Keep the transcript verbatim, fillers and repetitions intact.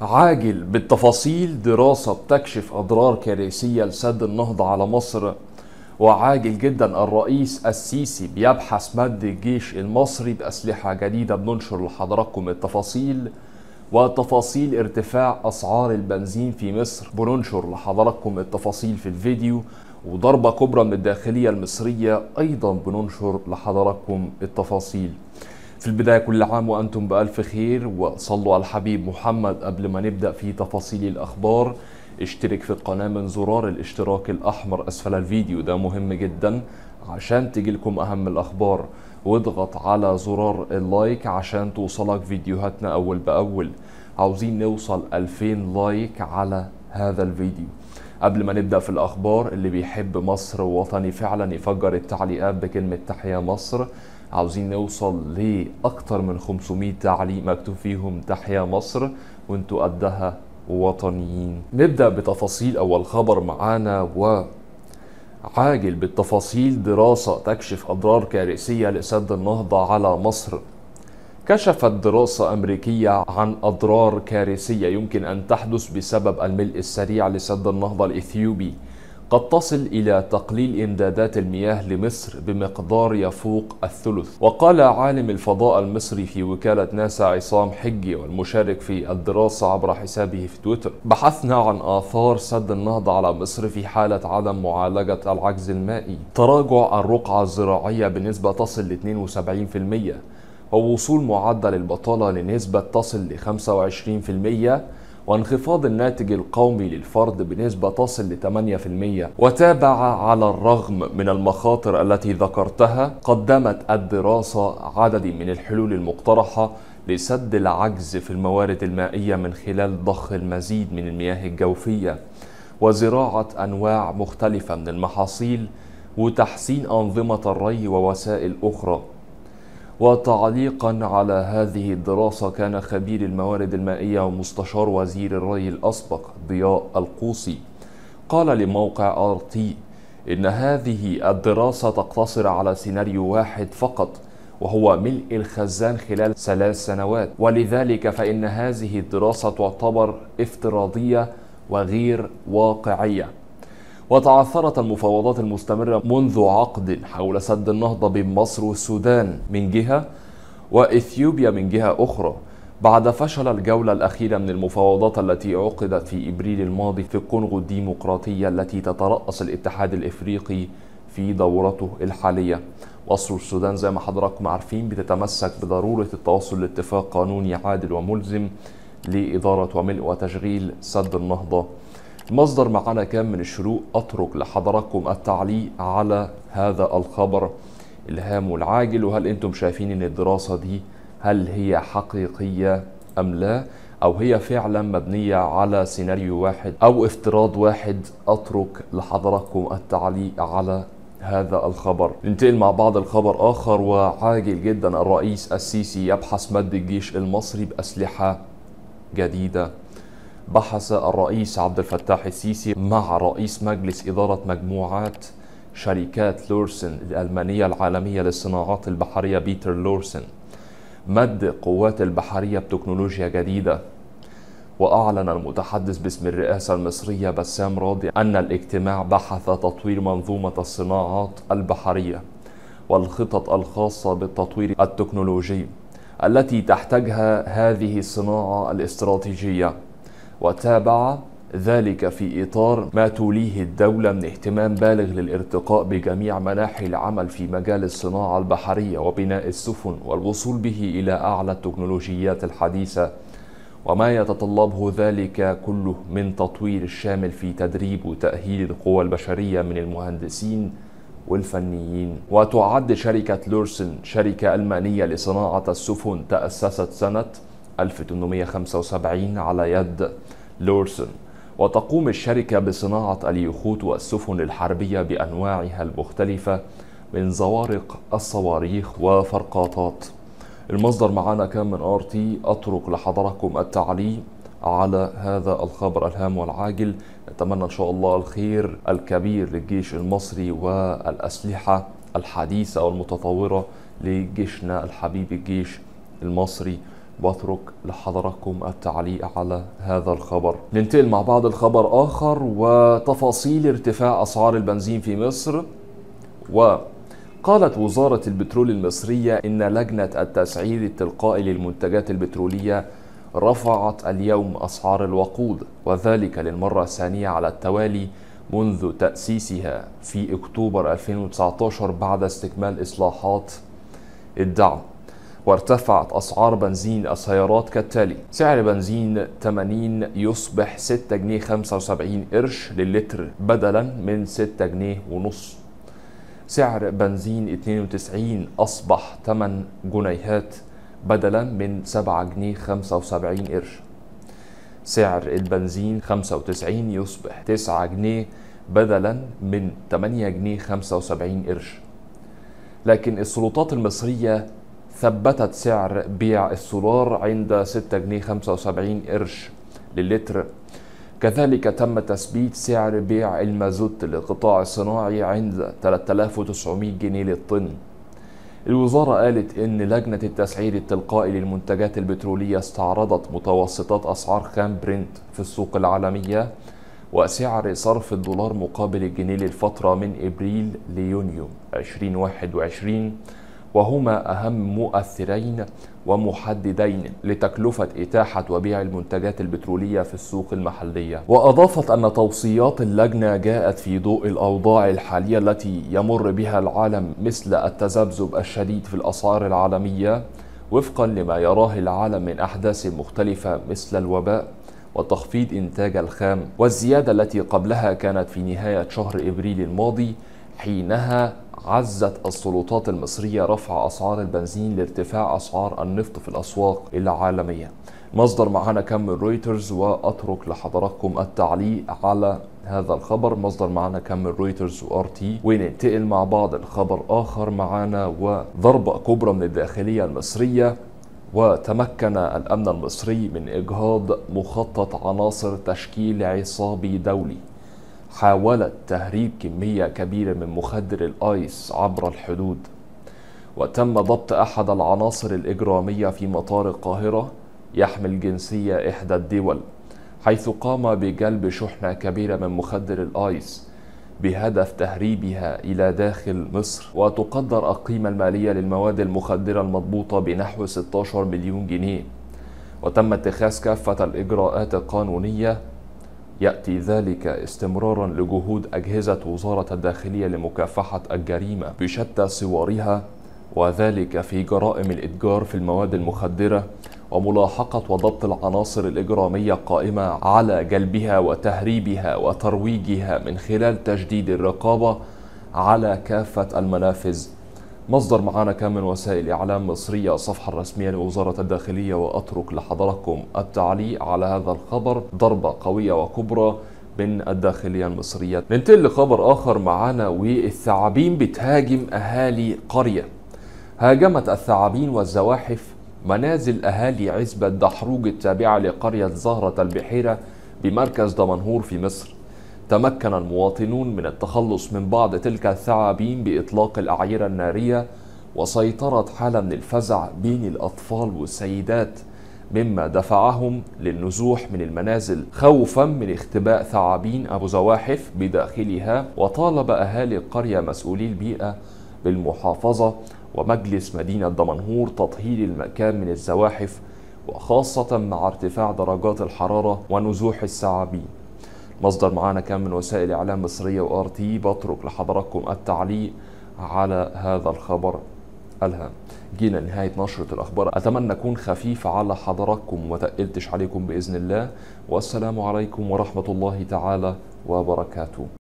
عاجل بالتفاصيل، دراسة بتكشف أضرار كارثية لسد النهضة على مصر. وعاجل جدا، الرئيس السيسي بيبحث مد الجيش المصري بأسلحة جديدة. بننشر لحضراتكم التفاصيل وتفاصيل ارتفاع أسعار البنزين في مصر. بننشر لحضراتكم التفاصيل في الفيديو، وضربة كبرى من الداخلية المصرية أيضا بننشر لحضراتكم التفاصيل. في البداية، كل عام وأنتم بألف خير، وصلوا على الحبيب محمد. قبل ما نبدأ في تفاصيل الأخبار، اشترك في القناة من زرار الاشتراك الأحمر أسفل الفيديو، ده مهم جدا عشان تجيلكم أهم الأخبار. واضغط على زرار اللايك عشان توصلك فيديوهاتنا أول بأول. عاوزين نوصل ألفين لايك على هذا الفيديو. قبل ما نبدأ في الأخبار، اللي بيحب مصر ووطني فعلا يفجر التعليقات بكلمة تحيا مصر. عاوزين نوصل لأكتر من خمسمائة تعليق مكتوب فيهم تحيا مصر، وانتوا قدها وطنيين. نبدأ بتفاصيل أول خبر معانا. وعاجل بالتفاصيل، دراسة تكشف أضرار كارثية لسد النهضة على مصر. كشفت دراسة أمريكية عن أضرار كارثية يمكن أن تحدث بسبب الملء السريع لسد النهضة الإثيوبي، قد تصل إلى تقليل إمدادات المياه لمصر بمقدار يفوق الثلث. وقال عالم الفضاء المصري في وكالة ناسا عصام حجي والمشارك في الدراسة عبر حسابه في تويتر: بحثنا عن آثار سد النهضة على مصر في حالة عدم معالجة العجز المائي، تراجع الرقعة الزراعية بنسبة تصل ل اثنين وسبعين بالمئة، ووصول معدل البطالة لنسبة تصل ل خمسة وعشرين بالمئة، وانخفاض الناتج القومي للفرد بنسبة تصل ل ثمانية بالمئة. وتابع: على الرغم من المخاطر التي ذكرتها، قدمت الدراسة عدد من الحلول المقترحة لسد العجز في الموارد المائية من خلال ضخ المزيد من المياه الجوفية، وزراعة أنواع مختلفة من المحاصيل، وتحسين أنظمة الري ووسائل أخرى. وتعليقا على هذه الدراسة، كان خبير الموارد المائية ومستشار وزير الري الأسبق ضياء القوسي قال لموقع آر تي إن هذه الدراسة تقتصر على سيناريو واحد فقط، وهو ملء الخزان خلال ثلاث سنوات، ولذلك فإن هذه الدراسة تعتبر افتراضية وغير واقعية. وتعثرت المفاوضات المستمرة منذ عقد حول سد النهضة بين مصر والسودان من جهة وإثيوبيا من جهة أخرى، بعد فشل الجولة الأخيرة من المفاوضات التي عقدت في إبريل الماضي في الكونغو الديمقراطية التي تترأس الاتحاد الإفريقي في دورته الحالية. مصر والسودان زي ما حضراتكم عارفين بتتمسك بضرورة التوصل لاتفاق قانوني عادل وملزم لإدارة وملء وتشغيل سد النهضة. المصدر معنا كان من الشروق. أترك لحضراتكم التعليق على هذا الخبر الهام والعاجل، وهل أنتم شايفين أن الدراسة دي هل هي حقيقية أم لا، أو هي فعلا مبنية على سيناريو واحد أو افتراض واحد. أترك لحضراتكم التعليق على هذا الخبر. ننتقل مع بعض الخبر آخر. وعاجل جدا، الرئيس السيسي يبحث مد الجيش المصري بأسلحة جديدة. بحث الرئيس عبد الفتاح السيسي مع رئيس مجلس إدارة مجموعات شركات لورسن الألمانية العالمية للصناعات البحرية بيتر لورسن مد قوات البحرية بتكنولوجيا جديدة. وأعلن المتحدث باسم الرئاسة المصرية بسام راضي أن الاجتماع بحث تطوير منظومة الصناعات البحرية والخطط الخاصة بالتطوير التكنولوجي التي تحتاجها هذه الصناعة الاستراتيجية. وتابع ذلك في إطار ما توليه الدولة من اهتمام بالغ للارتقاء بجميع مناحي العمل في مجال الصناعة البحرية وبناء السفن والوصول به إلى أعلى التكنولوجيات الحديثة، وما يتطلبه ذلك كله من تطوير شامل في تدريب وتأهيل القوى البشرية من المهندسين والفنيين. وتعد شركة لورسن شركة ألمانية لصناعة السفن تأسست سنة ألف وثمانمائة وخمسة وسبعين على يد لورسن. وتقوم الشركة بصناعة اليخوت والسفن الحربية بأنواعها المختلفة من زوارق الصواريخ وفرقاطات. المصدر معنا كان من آر تي. أترك لحضراتكم التعليق على هذا الخبر الهام والعاجل. نتمنى إن شاء الله الخير الكبير للجيش المصري والأسلحة الحديثة والمتطورة لجيشنا الحبيب الجيش المصري. بترك لحضراتكم التعليق على هذا الخبر. ننتقل مع بعض الخبر آخر وتفاصيل ارتفاع أسعار البنزين في مصر. وقالت وزارة البترول المصرية إن لجنة التسعير التلقائي للمنتجات البترولية رفعت اليوم أسعار الوقود، وذلك للمرة الثانية على التوالي منذ تأسيسها في أكتوبر ألفين وتسعة عشر بعد استكمال إصلاحات الدعم. وارتفعت أسعار بنزين السيارات كالتالي: سعر بنزين ثمانين يصبح ستة جنيه خمسة وسبعين قرش للتر بدلا من ستة جنيه ونص. سعر بنزين اثنين وتسعين أصبح ثمانية جنيهات بدلا من سبعة جنيه خمسة وسبعين قرش. سعر البنزين خمسة وتسعين يصبح تسعة جنيه بدلا من ثمانية جنيه خمسة وسبعين قرش. لكن السلطات المصرية ثبتت سعر بيع السولار عند ستة جنيه خمسة وسبعين قرش للتر. كذلك تم تثبيت سعر بيع المازوت للقطاع الصناعي عند ثلاثة آلاف وتسعمائة جنيه للطن. الوزارة قالت إن لجنة التسعير التلقائي للمنتجات البترولية استعرضت متوسطات أسعار خام برنت في السوق العالمية وسعر صرف الدولار مقابل الجنيه للفترة من إبريل ليونيو ألفين وواحد وعشرين، وهما أهم مؤثرين ومحددين لتكلفة إتاحة وبيع المنتجات البترولية في السوق المحلية. وأضافت أن توصيات اللجنة جاءت في ضوء الأوضاع الحالية التي يمر بها العالم، مثل التذبذب الشديد في الأسعار العالمية وفقا لما يراه العالم من أحداث مختلفة مثل الوباء وتخفيض إنتاج الخام، والزيادة التي قبلها كانت في نهاية شهر إبريل الماضي، حينها عزت السلطات المصرية رفع أسعار البنزين لارتفاع أسعار النفط في الأسواق العالمية. مصدر معنا كان من رويترز، وأترك لحضراتكم التعليق على هذا الخبر. مصدر معنا كان من رويترز وآر تي. وننتقل مع بعض الخبر آخر معنا، وضربة كبرى من الداخلية المصرية. وتمكن الأمن المصري من إجهاض مخطط عناصر تشكيل عصابي دولي حاولت تهريب كمية كبيرة من مخدر الآيس عبر الحدود. وتم ضبط أحد العناصر الإجرامية في مطار القاهرة يحمل جنسية إحدى الدول، حيث قام بجلب شحنة كبيرة من مخدر الآيس بهدف تهريبها إلى داخل مصر. وتقدر القيمة المالية للمواد المخدرة المضبوطة بنحو ستة عشر مليون جنيه. وتم اتخاذ كافة الإجراءات القانونية. يأتي ذلك استمرارا لجهود أجهزة وزارة الداخلية لمكافحة الجريمة بشتى صورها، وذلك في جرائم الإتجار في المواد المخدرة وملاحقة وضبط العناصر الإجرامية القائمة على جلبها وتهريبها وترويجها من خلال تجديد الرقابة على كافة المنافذ. مصدر معانا كان من وسائل إعلام مصرية، الصفحة الرسمية لوزارة الداخلية. وأترك لحضراتكم التعليق على هذا الخبر. ضربة قوية وكبرى من الداخلية المصرية. ننتقل لخبر آخر معانا، والثعابين بتهاجم أهالي قرية. هاجمت الثعابين والزواحف منازل أهالي عزبة دحروج التابعة لقرية زهرة البحيرة بمركز دمنهور في مصر. تمكن المواطنون من التخلص من بعض تلك الثعابين بإطلاق الأعيرة النارية، وسيطرت حالة من الفزع بين الأطفال والسيدات، مما دفعهم للنزوح من المنازل خوفا من اختباء ثعابين أبو زواحف بداخلها. وطالب أهالي القرية مسؤولي البيئة بالمحافظة ومجلس مدينة دمنهور تطهير المكان من الزواحف، وخاصة مع ارتفاع درجات الحرارة ونزوح الثعابين. مصدر معانا كان من وسائل إعلام مصرية وآر تي. بترك لحضراتكم التعليق على هذا الخبر الهام. جينا نهاية نشرة الأخبار. أتمنى أكون خفيف على حضراتكم وما تقلتش عليكم بإذن الله، والسلام عليكم ورحمة الله تعالى وبركاته.